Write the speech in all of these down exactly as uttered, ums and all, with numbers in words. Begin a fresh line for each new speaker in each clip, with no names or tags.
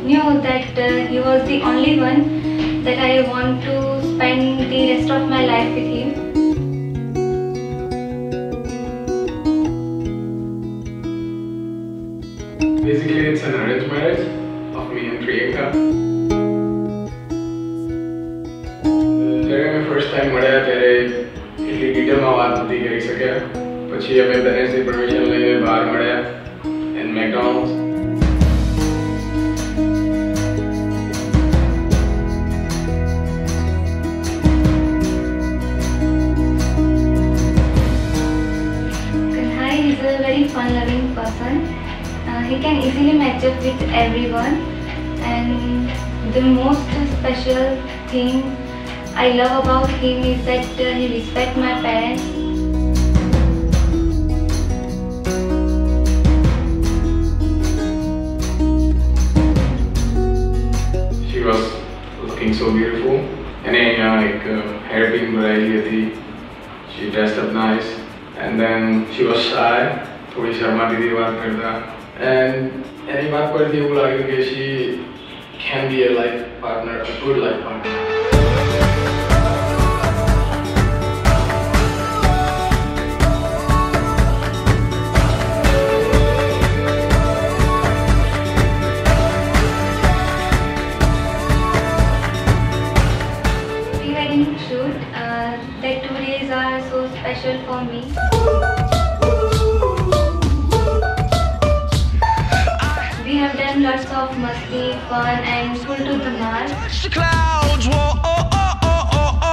knew that uh, he was the only one that I want to spend the rest of my life with him.
Basically, it's an arranged marriage of me and Priyanka. જ્યારે મેં first time મળ્યા ત્યારે એટલી ડિટેલમાં વાત નથી કરી શક્યા. પછી અમે પેરેન્ટ્સની પરમિશન લઈને બહાર મળ્યા and McDonald's.
Kanhai is a very fun-loving person. Uh, he can easily match up with everyone, and the most special thing I love about him is that uh, he respects my parents.
She was looking so beautiful. And then uh, like uh, hairpin variety thi. She dressed up nice, and then she was shy. थोड़ी शर्माती थी बात करता. And any बात पर थी वो लगा कि she can be a life partner, a good life partner.
Pre-wedding shoot, uh, that two days are so special for me. We have done lots of masti, fun and full to the mark.
Clouds, whoa, oh, oh, oh, oh,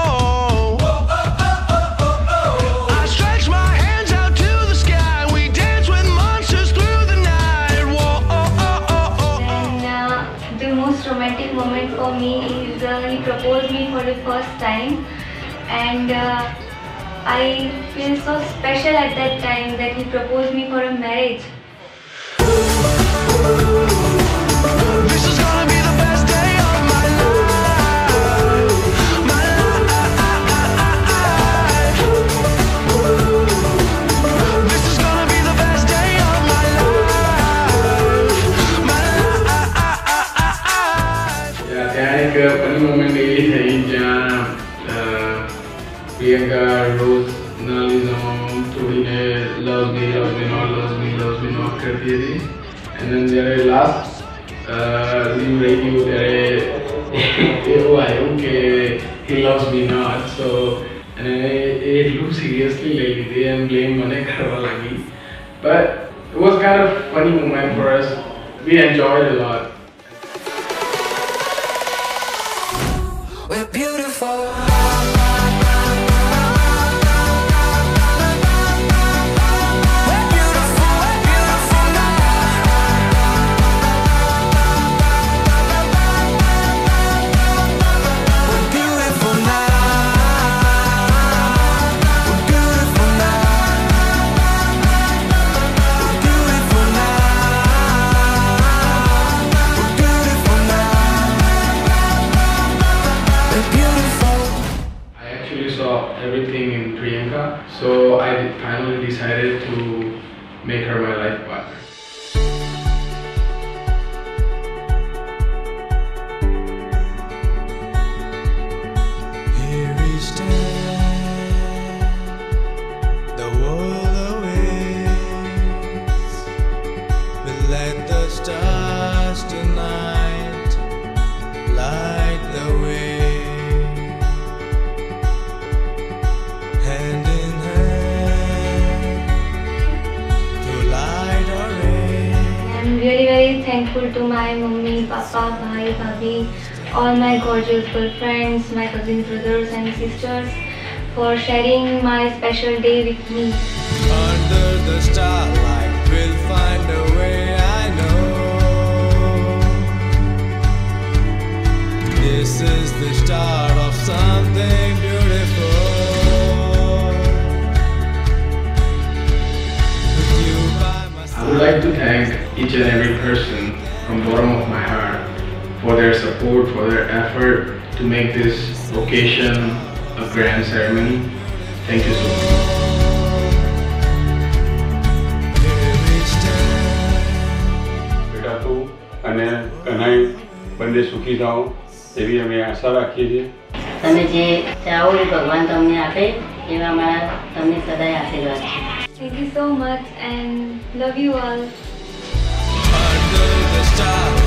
oh. I stretch my hands out to the sky. We dance with monsters through the night. Whoa, oh, oh, oh, oh.
And uh, the most romantic moment for me is uh, he proposed me for the first time, and uh, I feel so special at that time that he proposed me for a marriage.
This is gonna be the best day of my life. My life. This is gonna be the best day of my life. My life.
Yeah, ત્યાં એક funny moment એવી થઈ જ્યાં પ્રિયંકા રોઝના લીધે થોડીને love me, love me not, love me, love me not કરતી હતી. And then જ્યારે last leave રહી ગયું ત્યારે એવું આવ્યું કે he loves me not. So અને એ એટલું seriously લઈ લીધી and blame મને કરવા લાગી. But it was kind of funny moment for us. We enjoyed a lot.
We're beautiful.
Everything in Priyanka, so I finally decided to make her my life partner.
Here we stand, the world awaits. We let the stars tonight light the way. Hand in hand to light our rain.
I'm really very thankful to my mummy, papa, bhai, bhabhi, all my gorgeous girlfriends, my cousin brothers and sisters for sharing my special day with me.
Under the starlight we'll find a way, I know. This is the start of something beautiful.
I would like to thank each and every person from the bottom of my heart for their support, for their effort to make this occasion a grand ceremony. Thank you so much. बेटा तू
અને કન્હાઈ બંને સુખી થાઓ એવી અમે આશા રાખીએ છીએ.
તમે જે ચાહો એ ભગવાન તમને આપે એવા અમારા તમને સદાય આશીર્વાદ છે.
Thank you so much and love you all.
Under the stars.